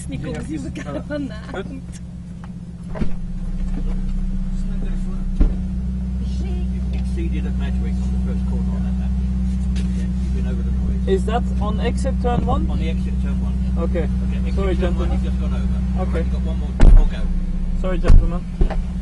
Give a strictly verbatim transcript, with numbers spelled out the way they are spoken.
technicals die elkaar vanavond. You exceeded at Magic on the first corner on that lap. Yeah, you've been over the noise. Is that on exit turn one? On the exit turn one, yeah. Okay. Okay, exit Sorry, turn gentlemen. one, you've just gone over. Okay. Right, you've got one more, one more go. Sorry, gentlemen.